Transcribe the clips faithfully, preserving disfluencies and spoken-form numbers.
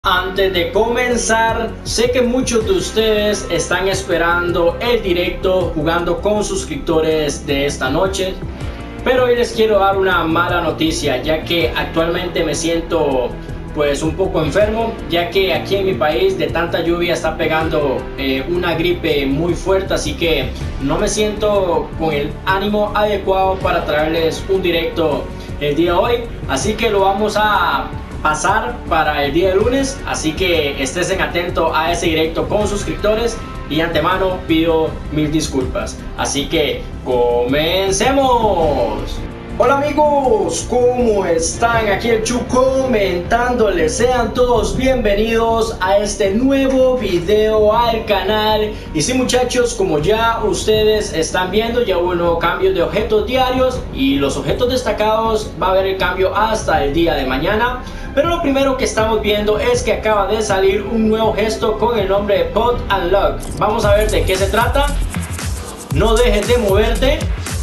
Antes de comenzar, sé que muchos de ustedes están esperando el directo jugando con suscriptores de esta noche, pero hoy les quiero dar una mala noticia, ya que actualmente me siento pues un poco enfermo, ya que aquí en mi país de tanta lluvia está pegando eh, una gripe muy fuerte, así que no me siento con el ánimo adecuado para traerles un directo el día de hoy, así que lo vamos a pasar para el día de lunes, así que estén atentos a ese directo con suscriptores y de antemano pido mil disculpas. Así que comencemos. Hola amigos, ¿cómo están? Aquí el Chu comentándoles. Sean todos bienvenidos a este nuevo video al canal. Y sí muchachos, como ya ustedes están viendo, ya hubo un nuevo cambio de objetos diarios y los objetos destacados va a haber el cambio hasta el día de mañana. Pero lo primero que estamos viendo es que acaba de salir un nuevo gesto con el nombre de Pod Unlock. Vamos a ver de qué se trata. No dejes de moverte.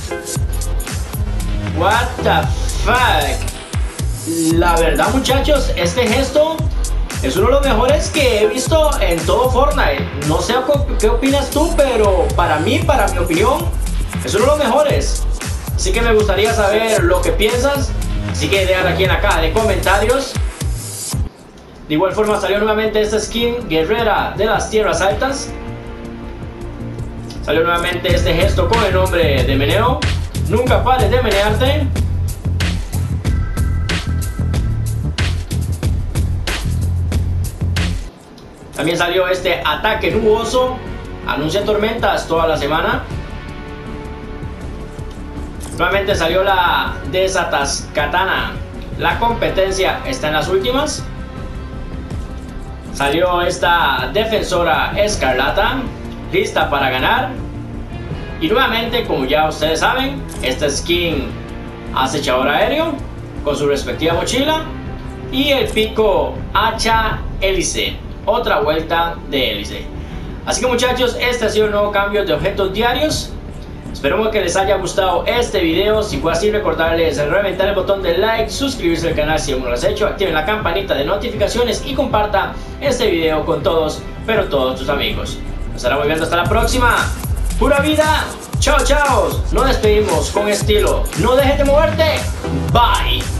What the fuck. La verdad muchachos, este gesto es uno de los mejores que he visto en todo Fortnite. No sé qué opinas tú, pero para mí, para mi opinión, es uno de los mejores. Así que me gustaría saber lo que piensas. Así que déjalo aquí en la caja de comentarios. De igual forma salió nuevamente esta skin guerrera de las tierras altas. Salió nuevamente este gesto con el nombre de meneo. Nunca pares de menearte. También salió este ataque nuboso. Anuncia tormentas toda la semana. Nuevamente salió la Desatascatana. La competencia está en las últimas. Salió esta defensora escarlata, lista para ganar. Y nuevamente, como ya ustedes saben, esta skin acechador aéreo con su respectiva mochila y el pico hacha hélice, otra vuelta de hélice. Así que muchachos, este ha sido el nuevo cambio de objetos diarios. Esperemos que les haya gustado este video. Si fue así, recordarles reventar el botón de like, suscribirse al canal si aún no lo has hecho, activen la campanita de notificaciones y compartan este video con todos, pero todos tus amigos. Nos estaremos viendo hasta la próxima. ¡Pura vida! ¡Chao, chao! Nos despedimos con estilo. ¡No dejes de moverte! ¡Bye!